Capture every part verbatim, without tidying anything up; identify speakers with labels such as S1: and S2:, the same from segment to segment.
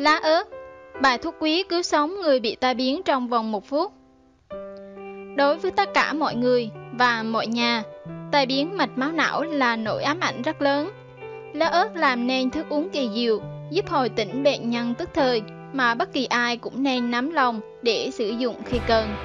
S1: Lá ớt, bài thuốc quý cứu sống người bị tai biến trong vòng một phút. Đối với tất cả mọi người và mọi nhà, tai biến mạch máu não là nỗi ám ảnh rất lớn. Lá ớt làm nên thức uống kỳ diệu, giúp hồi tỉnh bệnh nhân tức thời mà bất kỳ ai cũng nên nắm lòng để sử dụng khi cần.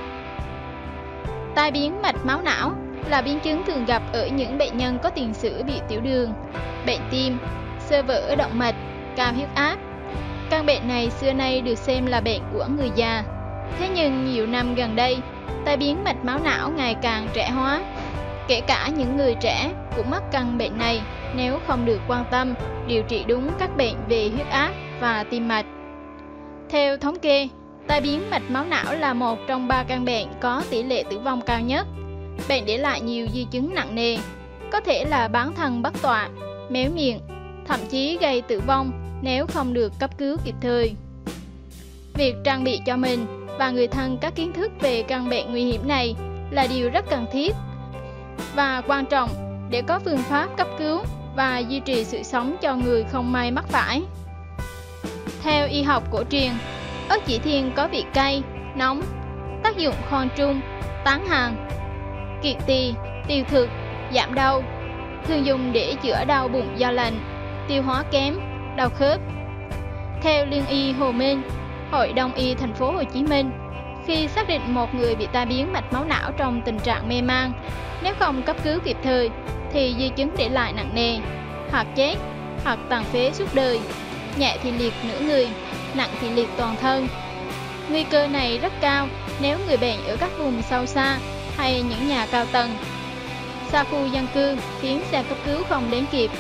S1: Tai biến mạch máu não là biến chứng thường gặp ở những bệnh nhân có tiền sử bị tiểu đường, bệnh tim, xơ vữa động mạch, cao huyết áp. Căn bệnh này xưa nay được xem là bệnh của người già. Thế nhưng nhiều năm gần đây, tai biến mạch máu não ngày càng trẻ hóa. Kể cả những người trẻ cũng mắc căn bệnh này nếu không được quan tâm, điều trị đúng các bệnh về huyết áp và tim mạch. Theo thống kê, tai biến mạch máu não là một trong ba căn bệnh có tỷ lệ tử vong cao nhất. Bệnh để lại nhiều di chứng nặng nề, có thể là bán thân bất tọa, méo miệng, thậm chí gây tử vong nếu không được cấp cứu kịp thời. Việc trang bị cho mình và người thân các kiến thức về căn bệnh nguy hiểm này là điều rất cần thiết và quan trọng để có phương pháp cấp cứu và duy trì sự sống cho người không may mắc phải. Theo y học cổ truyền, ớt chỉ thiên có vị cay, nóng, tác dụng khoan trung, tán hàn, kiện tỳ, tiêu thực, giảm đau, thường dùng để chữa đau bụng do lạnh, tiêu hóa kém, đau khớp. Theo Liên y Hồ Minh, Hội Đông y thành phố Hồ Chí Minh, khi xác định một người bị tai biến mạch máu não trong tình trạng mê man, nếu không cấp cứu kịp thời thì di chứng để lại nặng nề, hoặc chết, hoặc tàn phế suốt đời, nhẹ thì liệt nửa người, nặng thì liệt toàn thân. Nguy cơ này rất cao nếu người bệnh ở các vùng sâu xa hay những nhà cao tầng, xa khu dân cư khiến xe cấp cứu không đến kịp.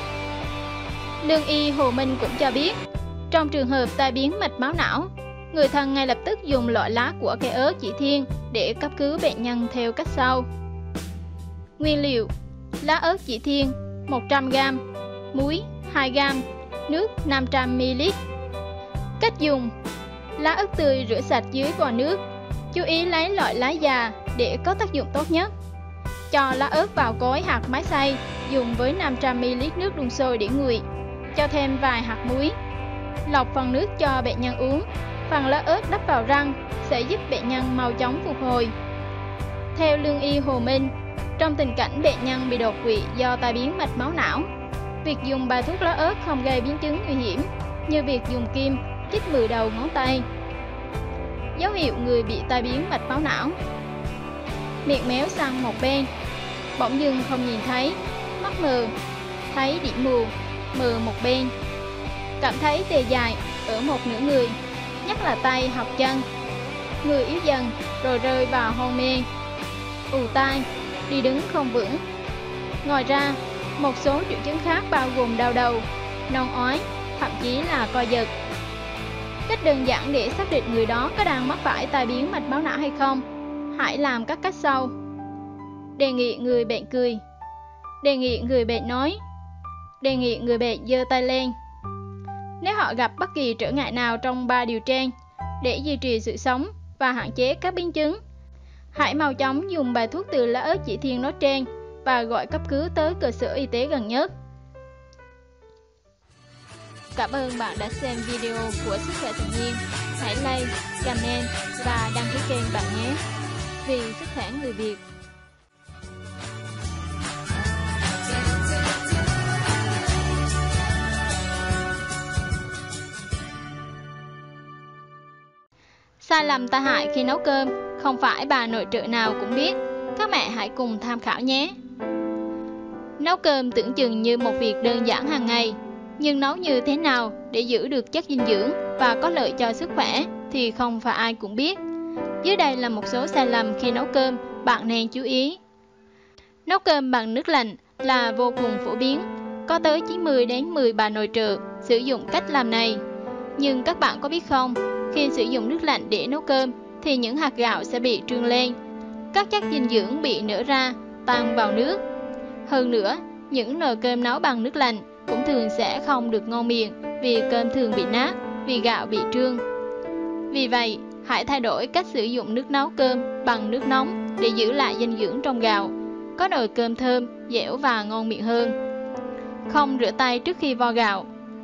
S1: Lương y Hồ Minh cũng cho biết, trong trường hợp tai biến mạch máu não, người thân ngay lập tức dùng loại lá của cây ớt chỉ thiên để cấp cứu bệnh nhân theo cách sau. Nguyên liệu: lá ớt chỉ thiên một trăm gam, muối hai gam, nước năm trăm mi li lít. Cách dùng: lá ớt tươi rửa sạch dưới vòi nước, chú ý lấy loại lá già để có tác dụng tốt nhất. Cho lá ớt vào cối hạt máy xay, dùng với năm trăm mi li lít nước đun sôi để nguội, cho thêm vài hạt muối. Lọc phần nước cho bệnh nhân uống, phần lá ớt đắp vào răng sẽ giúp bệnh nhân mau chóng phục hồi. Theo Lương y Hồ Minh, trong tình cảnh bệnh nhân bị đột quỵ do tai biến mạch máu não, việc dùng bài thuốc lá ớt không gây biến chứng nguy hiểm như việc dùng kim chích mười đầu ngón tay. Dấu hiệu người bị tai biến mạch máu não: miệng méo sang một bên, bỗng dưng không nhìn thấy, mắt mờ, thấy điểm mù, mờ một bên, cảm thấy tê dại ở một nửa người, nhất là tay hoặc chân, người yếu dần rồi rơi vào hôn mê, ù tai, đi đứng không vững. Ngoài ra, một số triệu chứng khác bao gồm đau đầu, nôn ói, thậm chí là co giật. Cách đơn giản để xác định người đó có đang mắc phải tai biến mạch máu não hay không: hãy làm các cách sau. Đề nghị người bệnh cười, đề nghị người bệnh nói, đề nghị người bệnh giơ tay lên. Nếu họ gặp bất kỳ trở ngại nào trong ba điều trên, để duy trì sự sống và hạn chế các biến chứng, hãy mau chóng dùng bài thuốc từ lá ớt chỉ thiên nói trên và gọi cấp cứu tới cơ sở y tế gần nhất. Cảm ơn bạn đã xem video của Sức khỏe tự nhiên. Hãy like, comment và đăng ký kênh bạn nhé. Vì sức khỏe người Việt. Sai lầm tai hại khi nấu cơm không phải bà nội trợ nào cũng biết. Các mẹ hãy cùng tham khảo nhé. Nấu cơm tưởng chừng như một việc đơn giản hàng ngày, nhưng nấu như thế nào để giữ được chất dinh dưỡng và có lợi cho sức khỏe thì không phải ai cũng biết. Dưới đây là một số sai lầm khi nấu cơm bạn nên chú ý. Nấu cơm bằng nước lạnh là vô cùng phổ biến. Có tới chín mươi đến mười bà nội trợ sử dụng cách làm này. Nhưng các bạn có biết không, khi sử dụng nước lạnh để nấu cơm thì những hạt gạo sẽ bị trương lên, các chất dinh dưỡng bị nở ra, tan vào nước. Hơn nữa, những nồi cơm nấu bằng nước lạnh cũng thường sẽ không được ngon miệng vì cơm thường bị nát, vì gạo bị trương. Vì vậy, hãy thay đổi cách sử dụng nước nấu cơm bằng nước nóng để giữ lại dinh dưỡng trong gạo, có nồi cơm thơm, dẻo và ngon miệng hơn. Không rửa tay trước khi vo gạo.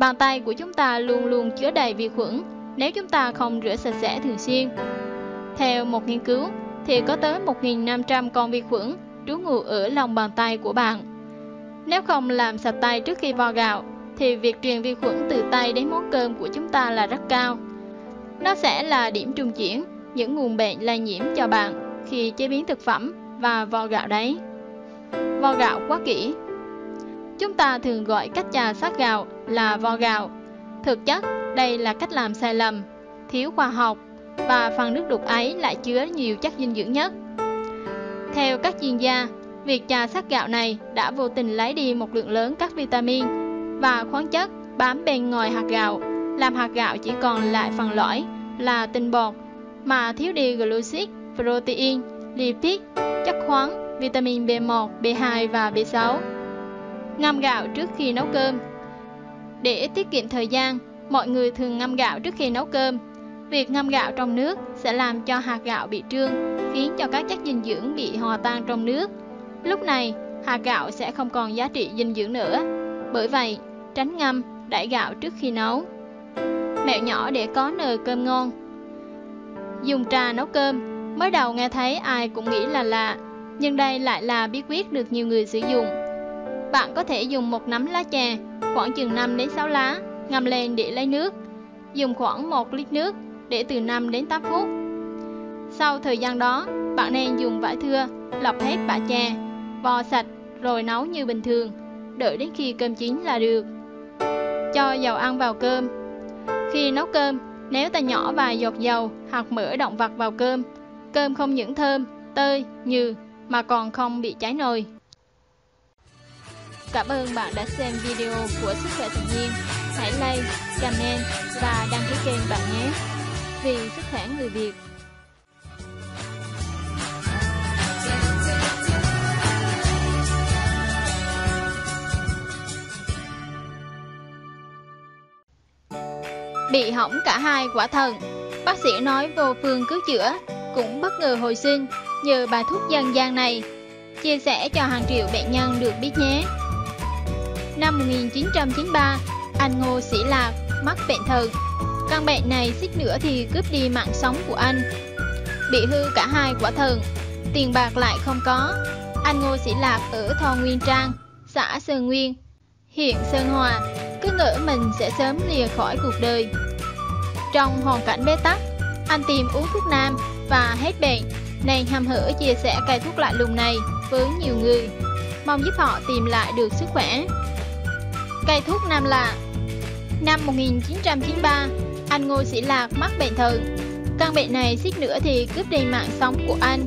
S1: Bàn tay của chúng ta luôn luôn chứa đầy vi khuẩn nếu chúng ta không rửa sạch sẽ thường xuyên. Theo một nghiên cứu, thì có tới một nghìn năm trăm con vi khuẩn trú ngụ ở lòng bàn tay của bạn. Nếu không làm sạch tay trước khi vo gạo, thì việc truyền vi khuẩn từ tay đến món cơm của chúng ta là rất cao. Nó sẽ là điểm trung chuyển những nguồn bệnh lây nhiễm cho bạn khi chế biến thực phẩm và vo gạo đấy. Vo gạo quá kỹ. Chúng ta thường gọi cách chà sát gạo là vo gạo. Thực chất, đây là cách làm sai lầm, thiếu khoa học, và phần nước đục ấy lại chứa nhiều chất dinh dưỡng nhất. Theo các chuyên gia, việc chà sát gạo này đã vô tình lấy đi một lượng lớn các vitamin và khoáng chất bám bên ngoài hạt gạo, làm hạt gạo chỉ còn lại phần lõi là tinh bột, mà thiếu đi glucid, protein, lipid, chất khoáng, vitamin B một, B hai và B sáu. Ngâm gạo trước khi nấu cơm. Để tiết kiệm thời gian, mọi người thường ngâm gạo trước khi nấu cơm. Việc ngâm gạo trong nước sẽ làm cho hạt gạo bị trương, khiến cho các chất dinh dưỡng bị hòa tan trong nước. Lúc này, hạt gạo sẽ không còn giá trị dinh dưỡng nữa. Bởi vậy, tránh ngâm, đãi gạo trước khi nấu. Mẹo nhỏ để có nồi cơm ngon. Dùng trà nấu cơm. Mới đầu nghe thấy ai cũng nghĩ là lạ, nhưng đây lại là bí quyết được nhiều người sử dụng. Bạn có thể dùng một nắm lá chè, khoảng chừng năm đến sáu lá, ngâm lên để lấy nước. Dùng khoảng một lít nước để từ năm đến tám phút. Sau thời gian đó, bạn nên dùng vải thưa lọc hết bã chè, vo sạch rồi nấu như bình thường, đợi đến khi cơm chín là được. Cho dầu ăn vào cơm. Khi nấu cơm, nếu ta nhỏ vài giọt dầu hoặc mỡ động vật vào cơm, cơm không những thơm, tơi, nhừ mà còn không bị cháy nồi. Cảm ơn bạn đã xem video của Sức khỏe tự nhiên. Hãy like, comment và đăng ký kênh bạn nhé. Vì sức khỏe người Việt. Bị hỏng cả hai quả thận, bác sĩ nói vô phương cứu chữa, cũng bất ngờ hồi sinh nhờ bài thuốc dân gian này. Chia sẻ cho hàng triệu bệnh nhân được biết nhé. Năm một nghìn chín trăm chín mươi ba, anh Ngô Sĩ Lạc mắc bệnh thận. Căn bệnh này suýt nữa thì cướp đi mạng sống của anh. Bị hư cả hai quả thận, tiền bạc lại không có. Anh Ngô Sĩ Lạc ở Thọ Nguyên Trang, xã Sơn Nguyên, huyện Sơn Hòa, cứ ngỡ mình sẽ sớm lìa khỏi cuộc đời. Trong hoàn cảnh bế tắc, anh tìm uống thuốc nam và hết bệnh, nên hăm hở chia sẻ cây thuốc lạ lùng này với nhiều người, mong giúp họ tìm lại được sức khỏe. Cây thuốc nam lạ. Năm một nghìn chín trăm chín mươi ba, anh Ngô Sĩ Lạc mắc bệnh thận. Căn bệnh này suýt nữa thì cướp đi mạng sống của anh.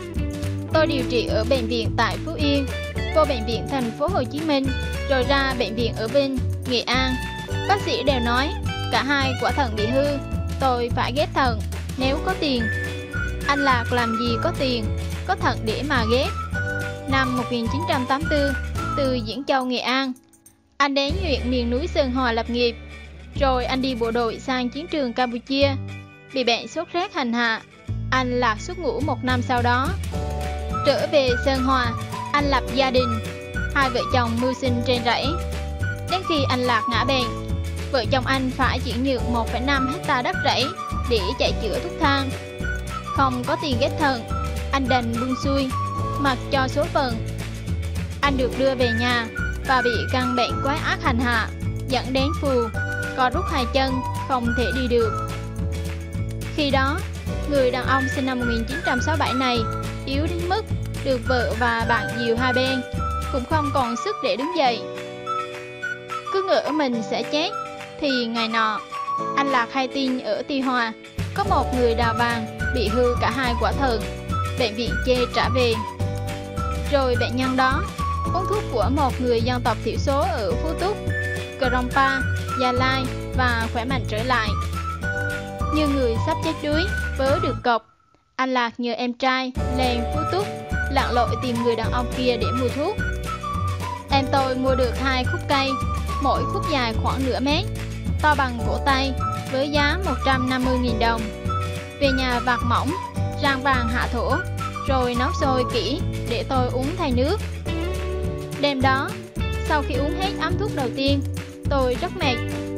S1: Tôi điều trị ở bệnh viện tại Phú Yên, vô bệnh viện thành phố Hồ Chí Minh, rồi ra bệnh viện ở Vinh, Nghệ An. Bác sĩ đều nói cả hai quả thận bị hư, tôi phải ghép thận nếu có tiền. Anh Lạc làm gì có tiền, có thận để mà ghép. Năm một nghìn chín trăm tám mươi tư, từ Diễn Châu, Nghệ An, anh đến huyện miền núi Sơn Hòa lập nghiệp. Rồi anh đi bộ đội sang chiến trường Campuchia, bị bệnh sốt rét hành hạ. Anh Lạc xuất ngũ một năm sau đó. Trở về Sơn Hòa, anh lập gia đình, hai vợ chồng mưu sinh trên rẫy. Đến khi anh Lạc ngã bệnh, vợ chồng anh phải chuyển nhượng một phẩy năm hecta đất rẫy để chạy chữa thuốc thang. Không có tiền ghép thận, anh đành buông xuôi, mặc cho số phận. Anh được đưa về nhà và bị căn bệnh quái ác hành hạ, dẫn đến phù, co rút hai chân, không thể đi được. Khi đó, người đàn ông sinh năm một nghìn chín trăm sáu mươi bảy này yếu đến mức được vợ và bạn dìu hai bên, cũng không còn sức để đứng dậy. Cứ ngỡ mình sẽ chết, thì ngày nọ, anh Lạc hay tin ở Tuy Hòa có một người đào vàng bị hư cả hai quả thận, bệnh viện chê trả về. Rồi bệnh nhân đó uống thuốc của một người dân tộc thiểu số ở Phú Túc, Krongpa, Gia Lai và khỏe mạnh trở lại. Như người sắp chết đuối, vớ được cọc, anh Lạc nhờ em trai lên Phú Túc lặn lội tìm người đàn ông kia để mua thuốc. Em tôi mua được hai khúc cây, mỗi khúc dài khoảng nửa mét, to bằng cổ tay, với giá một trăm năm mươi nghìn đồng. Về nhà vặt mỏng, rang vàng hạ thổ, rồi nấu sôi kỹ để tôi uống thay nước. Đêm đó, sau khi uống hết ấm thuốc đầu tiên, tôi rất mệt,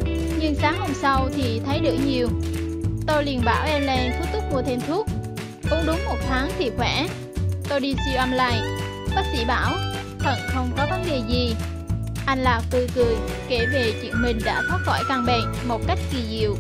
S1: Nhưng sáng hôm sau thì thấy đỡ nhiều. Tôi liền bảo em lên Phú Túc mua thêm thuốc. Uống đúng một tháng thì khỏe. Tôi đi siêu âm lại. Bác sĩ bảo thận không có vấn đề gì. Anh Lạc tươi cười kể về chuyện mình đã thoát khỏi căn bệnh một cách kỳ diệu,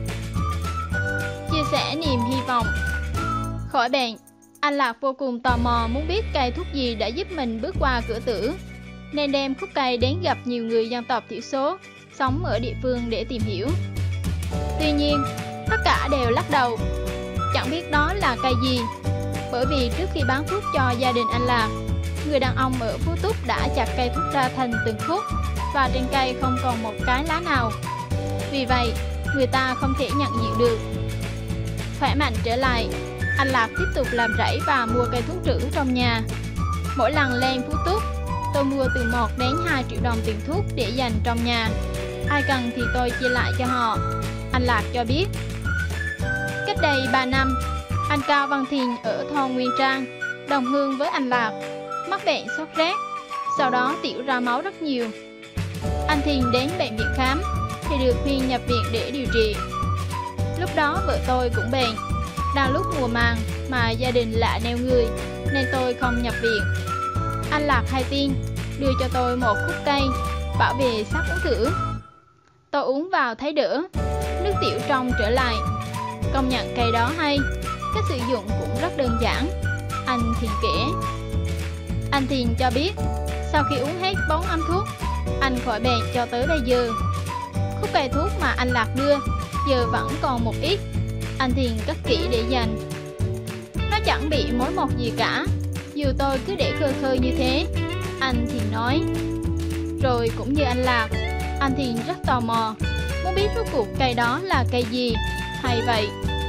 S1: chia sẻ niềm hy vọng. Khỏi bệnh, anh Lạc vô cùng tò mò muốn biết cây thuốc gì đã giúp mình bước qua cửa tử, nên đem khúc cây đến gặp nhiều người dân tộc thiểu số sống ở địa phương để tìm hiểu. Tuy nhiên, tất cả đều lắc đầu, chẳng biết đó là cây gì, bởi vì trước khi bán thuốc cho gia đình anh Lạc, người đàn ông ở Phú Túc đã chặt cây thuốc ra thành từng khúc và trên cây không còn một cái lá nào. Vì vậy, người ta không thể nhận diện được. Khỏe mạnh trở lại, anh Lạc tiếp tục làm rẫy và mua cây thuốc trữ trong nhà. Mỗi lần lên Phú Túc, tôi mua từ một đến hai triệu đồng tiền thuốc để dành trong nhà. Ai cần thì tôi chia lại cho họ, anh Lạc cho biết. Cách đây ba năm, anh Cao Văn Thìn ở thôn Nguyên Trang, đồng hương với anh Lạc, mắc bệnh sốt rét, sau đó tiểu ra máu rất nhiều. Anh Thìn đến bệnh viện khám thì được khuyên nhập viện để điều trị. Lúc đó vợ tôi cũng bệnh, đang lúc mùa màng mà gia đình lạ neo người nên tôi không nhập viện. Anh Lạc hay tin, đưa cho tôi một khúc cây, bảo về sắc uống thử. Tôi uống vào thấy đỡ, nước tiểu trong trở lại. Công nhận cây đó hay, cách sử dụng cũng rất đơn giản, anh Thìn kể. Anh Thìn cho biết, sau khi uống hết bốn ấm thuốc, anh khỏi bệnh cho tới bây giờ. Khúc cây thuốc mà anh Lạc đưa giờ vẫn còn một ít, anh Thìn cất kỹ để dành. Nó chẳng bị mối mọt gì cả, dù tôi cứ để khơi khơi như thế, anh Thìn nói. Rồi cũng như anh Lạc, anh Thìn rất tò mò, muốn biết rốt cuộc cây đó là cây gì, hay vậy.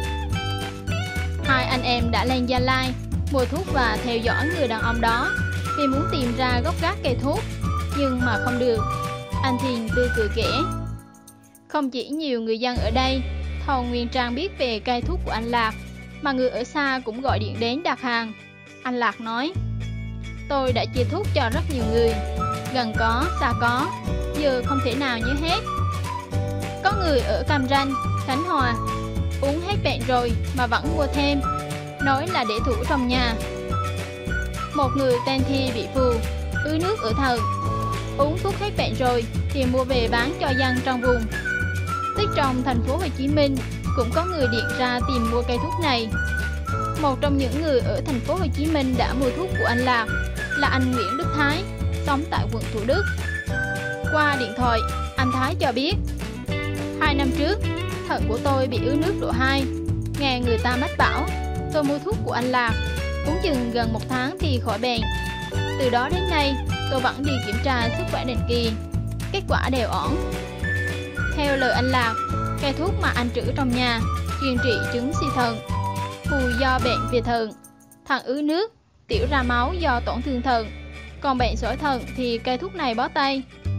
S1: Hai anh em đã lên Gia Lai mua thuốc và theo dõi người đàn ông đó vì muốn tìm ra gốc gác cây thuốc, nhưng mà không được. Anh Thìn tươi cười kể. Không chỉ nhiều người dân ở đây, thôn Nguyên Trang biết về cây thuốc của anh Lạc, mà người ở xa cũng gọi điện đến đặt hàng. Anh Lạc nói, tôi đã chia thuốc cho rất nhiều người, gần có, xa có, giờ không thể nào nhớ hết. Có người ở Cam Ranh, Khánh Hòa, uống hết bệnh rồi mà vẫn mua thêm, nói là để thủ trong nhà. Một người tên Thi bị phù, ứ nước ở thận, uống thuốc hết bệnh rồi thì mua về bán cho dân trong vùng. Tích trong thành phố Hồ Chí Minh cũng có người điện ra tìm mua cây thuốc này. Một trong những người ở thành phố Hồ Chí Minh đã mua thuốc của anh Lạc là anh Nguyễn Đức Thái, sống tại quận Thủ Đức. Qua điện thoại, anh Thái cho biết, hai năm trước, thận của tôi bị ứ nước độ hai, nghe người ta mách bảo, tôi mua thuốc của anh Lạc, uống chừng gần một tháng thì khỏi bệnh. Từ đó đến nay, tôi vẫn đi kiểm tra sức khỏe định kỳ, kết quả đều ổn. Theo lời anh Lạc, cây thuốc mà anh trữ trong nhà chuyên trị chứng suy thận, phù do bệnh về thận, thận ứ nước, tiểu ra máu do tổn thương thận, còn bệnh sỏi thận thì cây thuốc này bó tay.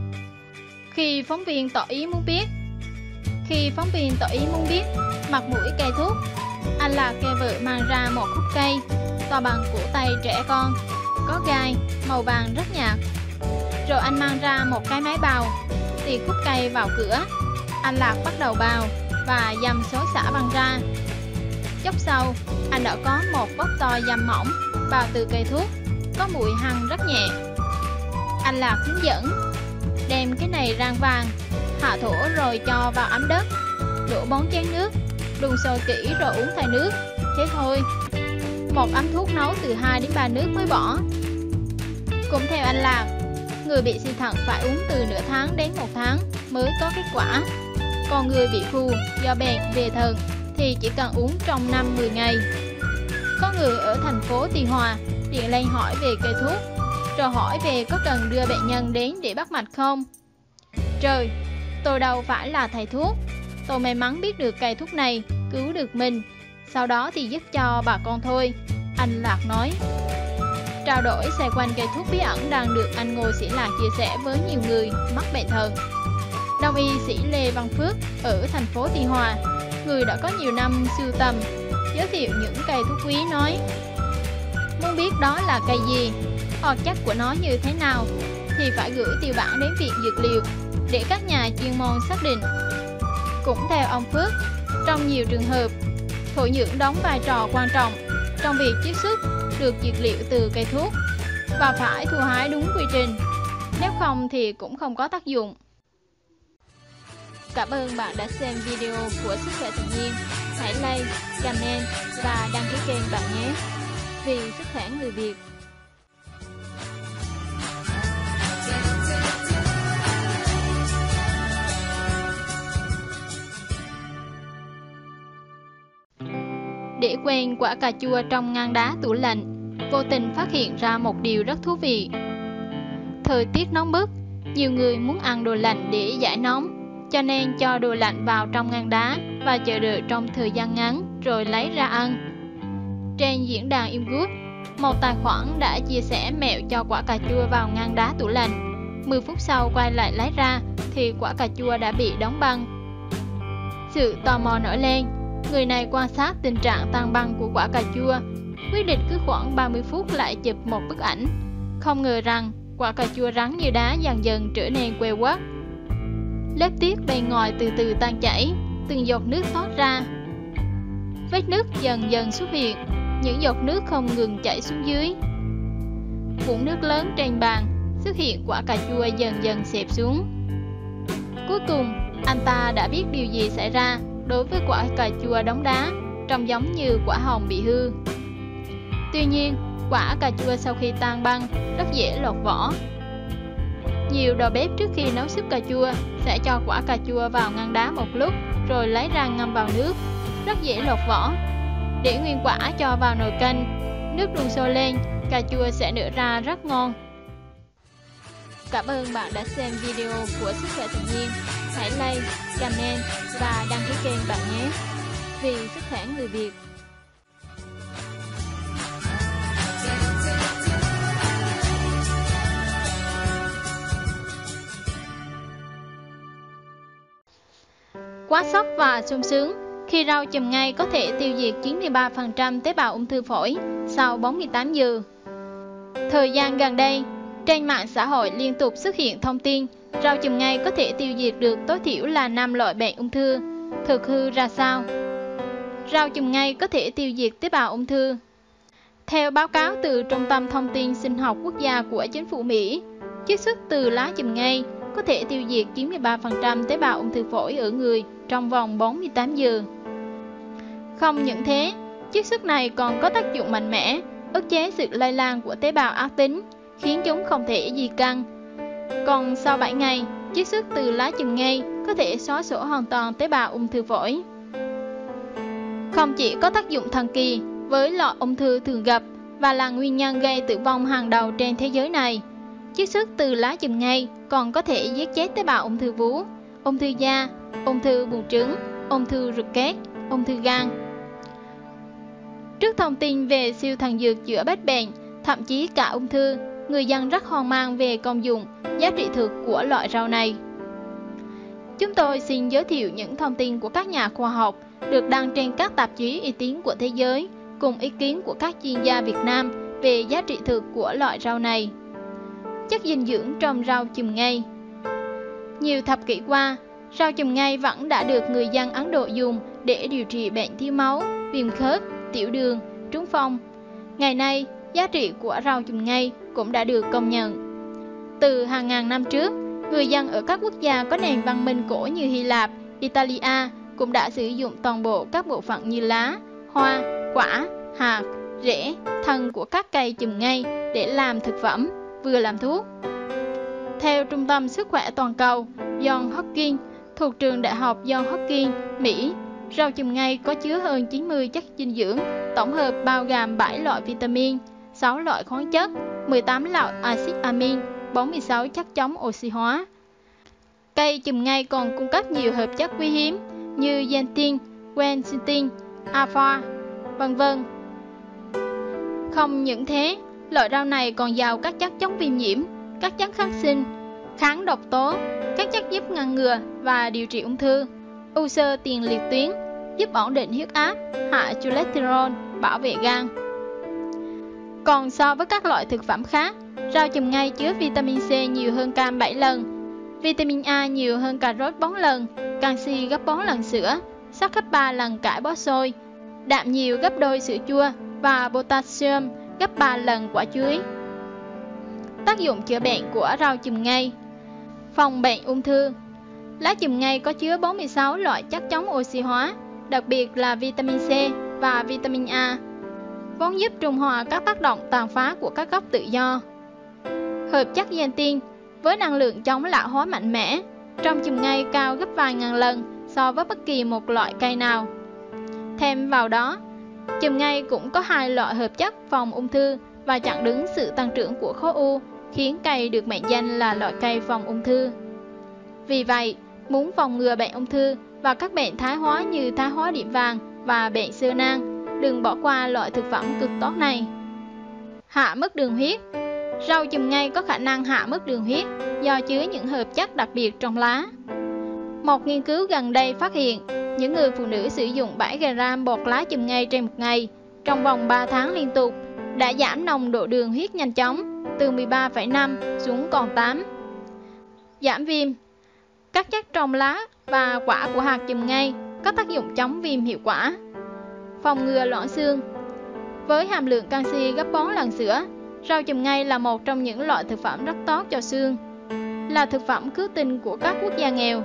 S1: Khi phóng viên tỏ ý muốn biết, khi phóng viên tỏ ý muốn biết mặt mũi cây thuốc, anh Lạc kêu vợ mang ra một khúc cây to bằng cổ tay trẻ con, có gai, màu vàng rất nhạt. Rồi anh mang ra một cái máy bào, tì khúc cây vào cửa. Anh Lạc bắt đầu bào và dăm xối xả băng ra. Chốc sau, anh đã có một bóc to dăm mỏng bào từ cây thuốc, có mùi hăng rất nhẹ. Anh Lạc hướng dẫn, đem cái này rang vàng, hạ thổ rồi cho vào ấm đất, đổ bốn chén nước, đun sôi kỹ rồi uống thay nước, thế thôi. Một ấm thuốc nấu từ hai đến ba nước mới bỏ. Cũng theo anh Lạc, người bị suy thận phải uống từ nửa tháng đến một tháng mới có kết quả. Còn người bị phù do bệnh về thận thì chỉ cần uống trong năm mười ngày. Có người ở thành phố Tuy Hòa điện lên hỏi về cây thuốc, rồi hỏi về có cần đưa bệnh nhân đến để bắt mạch không. Trời, tôi đâu phải là thầy thuốc, tôi may mắn biết được cây thuốc này cứu được mình, sau đó thì giúp cho bà con thôi, anh Lạc nói. Trao đổi xoay quanh cây thuốc bí ẩn đang được anh Ngô Sĩ Lạc chia sẻ với nhiều người mắc bệnh thận. Đông y sĩ Lê Văn Phước ở thành phố Tuy Hòa, người đã có nhiều năm sưu tầm, giới thiệu những cây thuốc quý nói, muốn biết đó là cây gì, hoạt chất của nó như thế nào thì phải gửi tiêu bản đến viện dược liệu để các nhà chuyên môn xác định. Cũng theo ông Phước, trong nhiều trường hợp, thổ nhưỡng đóng vai trò quan trọng trong việc chiết xuất được dược liệu từ cây thuốc và phải thu hái đúng quy trình, nếu không thì cũng không có tác dụng. Cảm ơn bạn đã xem video của Sức khỏe tự nhiên. Hãy like, comment và đăng ký kênh bạn nhé. Vì sức khỏe người Việt. Để quên quả cà chua trong ngăn đá tủ lạnh, vô tình phát hiện ra một điều rất thú vị. Thời tiết nóng bức, nhiều người muốn ăn đồ lạnh để giải nóng, cho nên cho đồ lạnh vào trong ngăn đá và chờ đợi trong thời gian ngắn rồi lấy ra ăn. Trên diễn đàn Imgur, một tài khoản đã chia sẻ mẹo cho quả cà chua vào ngăn đá tủ lạnh. mười phút sau quay lại lấy ra thì quả cà chua đã bị đóng băng. Sự tò mò nổi lên, người này quan sát tình trạng tan băng của quả cà chua, quyết định cứ khoảng ba mươi phút lại chụp một bức ảnh. Không ngờ rằng quả cà chua rắn như đá dần dần trở nên queo quắt. Lớp tiết bên ngoài từ từ tan chảy, từng giọt nước thoát ra. Vết nứt dần dần xuất hiện, những giọt nước không ngừng chảy xuống dưới. Vũng nước lớn trên bàn xuất hiện, quả cà chua dần dần xẹp xuống. Cuối cùng, anh ta đã biết điều gì xảy ra đối với quả cà chua đóng đá, trông giống như quả hồng bị hư. Tuy nhiên, quả cà chua sau khi tan băng rất dễ lột vỏ. Nhiều đầu bếp trước khi nấu súp cà chua sẽ cho quả cà chua vào ngăn đá một lúc rồi lấy ra ngâm vào nước, rất dễ lột vỏ. Để nguyên quả cho vào nồi canh, nước đun sôi lên, cà chua sẽ nở ra rất ngon. Cảm ơn bạn đã xem video của Sức khỏe tự nhiên. Hãy like, comment và đăng ký kênh bạn nhé. Vì sức khỏe người Việt. Quá sốc và sung sướng khi rau chùm ngay có thể tiêu diệt chín mươi ba phần trăm tế bào ung thư phổi sau bốn mươi tám giờ. Thời gian gần đây, trên mạng xã hội liên tục xuất hiện thông tin rau chùm ngay có thể tiêu diệt được tối thiểu là năm loại bệnh ung thư. Thực hư ra sao? Rau chùm ngay có thể tiêu diệt tế bào ung thư. Theo báo cáo từ Trung tâm Thông tin Sinh học Quốc gia của chính phủ Mỹ, chiết xuất từ lá chùm ngay có thể tiêu diệt chín mươi ba phần trăm tế bào ung thư phổi ở người trong vòng bốn mươi tám giờ. Không những thế, chiết xuất này còn có tác dụng mạnh mẽ, ức chế sự lây lan của tế bào ác tính, khiến chúng không thể di căn. Còn sau bảy ngày, chiết xuất từ lá chùm ngay có thể xóa sổ hoàn toàn tế bào ung thư phổi. Không chỉ có tác dụng thần kỳ với loại ung thư thường gặp và là nguyên nhân gây tử vong hàng đầu trên thế giới này, chiết xuất từ lá chùm ngay còn có thể giết chết tế bào ung thư vú, ung thư da, ung thư buồng trứng, ung thư ruột kết, ung thư gan. Trước thông tin về siêu thần dược chữa bách bệnh, thậm chí cả ung thư, người dân rất hoang mang về công dụng, giá trị thực của loại rau này. Chúng tôi xin giới thiệu những thông tin của các nhà khoa học được đăng trên các tạp chí uy tín của thế giới, cùng ý kiến của các chuyên gia Việt Nam về giá trị thực của loại rau này. Chất dinh dưỡng trong rau chùm ngay. Nhiều thập kỷ qua, rau chùm ngay vẫn đã được người dân Ấn Độ dùng để điều trị bệnh thiếu máu, viêm khớp, tiểu đường, trúng phong. Ngày nay, giá trị của rau chùm ngay cũng đã được công nhận. Từ hàng ngàn năm trước, người dân ở các quốc gia có nền văn minh cổ như Hy Lạp, Italia cũng đã sử dụng toàn bộ các bộ phận như lá, hoa, quả, hạt, rễ, thân của các cây chùm ngay để làm thực phẩm, vừa làm thuốc. Theo Trung tâm Sức khỏe Toàn cầu John Hopkins thuộc trường Đại học John Hopkins, Mỹ, rau chùm ngay có chứa hơn chín mươi chất dinh dưỡng tổng hợp bao gồm bảy loại vitamin, sáu loại khoáng chất, mười tám loại axit amin, bốn mươi sáu chất chống oxy hóa. Cây chùm ngay còn cung cấp nhiều hợp chất quý hiếm như xanthin, quercetin, alpha, vân vân. Không những thế, loại rau này còn giàu các chất chống viêm nhiễm, các chất kháng sinh, kháng độc tố, các chất giúp ngăn ngừa và điều trị ung thư, u xơ tiền liệt tuyến, giúp ổn định huyết áp, hạ cholesterol, bảo vệ gan. Còn so với các loại thực phẩm khác, rau chùm ngay chứa vitamin C nhiều hơn cam bảy lần. Vitamin A nhiều hơn cà rốt bốn lần, canxi gấp bốn lần sữa, sắt gấp ba lần cải bó xôi, đạm nhiều gấp đôi sữa chua và potassium gấp ba lần quả chuối. Tác dụng chữa bệnh của rau chùm ngây. Phòng bệnh ung thư. Lá chùm ngây có chứa bốn mươi sáu loại chất chống oxy hóa, đặc biệt là vitamin C và vitamin A, vốn giúp trung hòa các tác động tàn phá của các gốc tự do. Hợp chất xanthin với năng lượng chống lão hóa mạnh mẽ, trong chùm ngây cao gấp vài ngàn lần so với bất kỳ một loại cây nào. Thêm vào đó, chùm ngây cũng có hai loại hợp chất phòng ung thư và chặn đứng sự tăng trưởng của khối u, khiến cây được mệnh danh là loại cây phòng ung thư. Vì vậy, muốn phòng ngừa bệnh ung thư và các bệnh thái hóa như thái hóa điểm vàng và bệnh xơ nang, đừng bỏ qua loại thực phẩm cực tốt này. Hạ mức đường huyết. Rau chùm ngây có khả năng hạ mức đường huyết do chứa những hợp chất đặc biệt trong lá. Một nghiên cứu gần đây phát hiện, những người phụ nữ sử dụng bảy gam bột lá chùm ngây trên một ngày trong vòng ba tháng liên tục đã giảm nồng độ đường huyết nhanh chóng, từ mười ba phẩy năm xuống còn tám. Giảm viêm. Các chất trong lá và quả của hạt chùm ngây có tác dụng chống viêm hiệu quả. Phòng ngừa loãng xương. Với hàm lượng canxi gấp bốn lần sữa, rau chùm ngây là một trong những loại thực phẩm rất tốt cho xương, là thực phẩm cứu tinh của các quốc gia nghèo.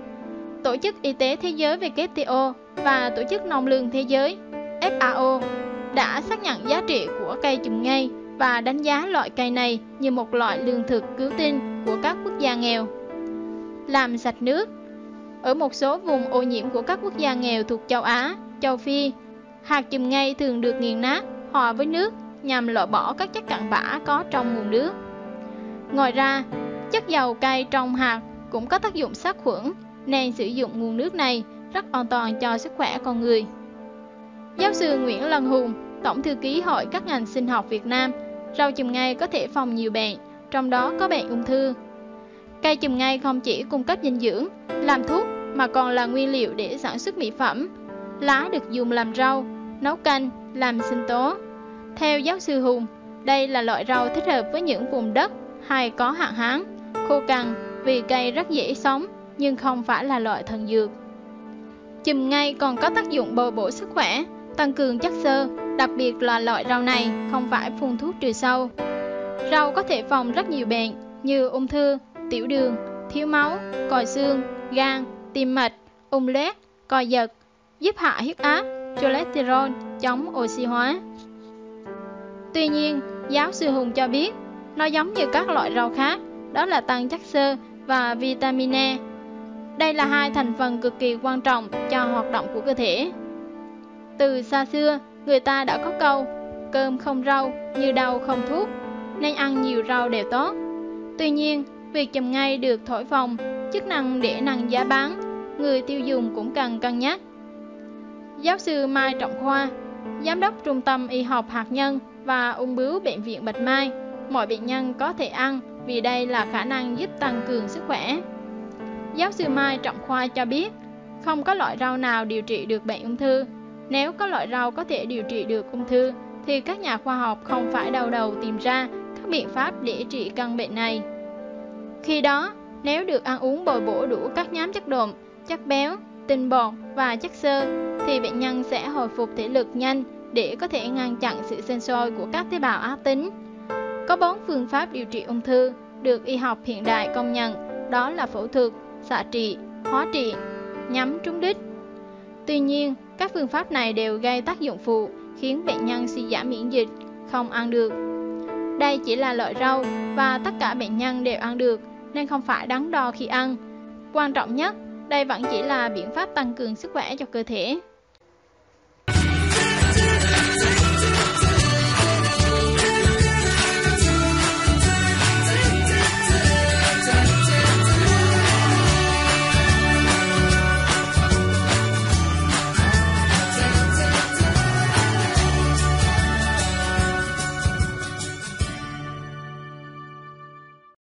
S1: Tổ chức Y tế Thế giới W T O và Tổ chức Nông lương Thế giới F A O đã xác nhận giá trị của cây chùm ngây và đánh giá loại cây này như một loại lương thực cứu tinh của các quốc gia nghèo. Làm sạch nước. Ở một số vùng ô nhiễm của các quốc gia nghèo thuộc châu Á, châu Phi, hạt chùm ngây thường được nghiền nát hòa với nước nhằm loại bỏ các chất cặn bã có trong nguồn nước. Ngoài ra, chất dầu cay trong hạt cũng có tác dụng sát khuẩn, nên sử dụng nguồn nước này rất an toàn cho sức khỏe con người. Giáo sư Nguyễn Lân Hùng, Tổng thư ký Hội các ngành sinh học Việt Nam, rau chùm ngây có thể phòng nhiều bệnh, trong đó có bệnh ung thư. Cây chùm ngây không chỉ cung cấp dinh dưỡng, làm thuốc mà còn là nguyên liệu để sản xuất mỹ phẩm. Lá được dùng làm rau, nấu canh, làm sinh tố. Theo giáo sư Hùng, đây là loại rau thích hợp với những vùng đất hay có hạn hán, khô cằn vì cây rất dễ sống nhưng không phải là loại thần dược. Chùm ngây còn có tác dụng bồi bổ sức khỏe, tăng cường chất xơ, đặc biệt là loại rau này không phải phun thuốc trừ sâu. Rau có thể phòng rất nhiều bệnh như ung thư, tiểu đường, thiếu máu, còi xương, gan, tim mạch, ung lết, co giật, giúp hạ huyết áp, cholesterol, chống oxy hóa. Tuy nhiên, giáo sư Hùng cho biết, nó giống như các loại rau khác, đó là tăng chất xơ và vitamin E. Đây là hai thành phần cực kỳ quan trọng cho hoạt động của cơ thể. Từ xa xưa, người ta đã có câu, cơm không rau như đau không thuốc, nên ăn nhiều rau đều tốt. Tuy nhiên, việc chùm ngây được thổi phồng, chức năng để nâng giá bán, người tiêu dùng cũng cần cân nhắc. Giáo sư Mai Trọng Khoa, Giám đốc Trung tâm Y học hạt nhân và ung bướu Bệnh viện Bạch Mai, mọi bệnh nhân có thể ăn vì đây là khả năng giúp tăng cường sức khỏe. Giáo sư Mai Trọng Khoa cho biết, không có loại rau nào điều trị được bệnh ung thư. Nếu có loại rau có thể điều trị được ung thư, thì các nhà khoa học không phải đau đầu tìm ra các biện pháp để trị căn bệnh này. Khi đó, nếu được ăn uống bồi bổ đủ các nhóm chất đạm, chất béo, tinh bột và chất xơ, thì bệnh nhân sẽ hồi phục thể lực nhanh để có thể ngăn chặn sự sinh sôi của các tế bào ác tính. Có bốn phương pháp điều trị ung thư được y học hiện đại công nhận, đó là phẫu thuật, xạ trị, hóa trị, nhắm trúng đích. Tuy nhiên, các phương pháp này đều gây tác dụng phụ, khiến bệnh nhân suy giảm miễn dịch, không ăn được. Đây chỉ là loại rau và tất cả bệnh nhân đều ăn được, nên không phải đắn đo khi ăn. Quan trọng nhất, đây vẫn chỉ là biện pháp tăng cường sức khỏe cho cơ thể.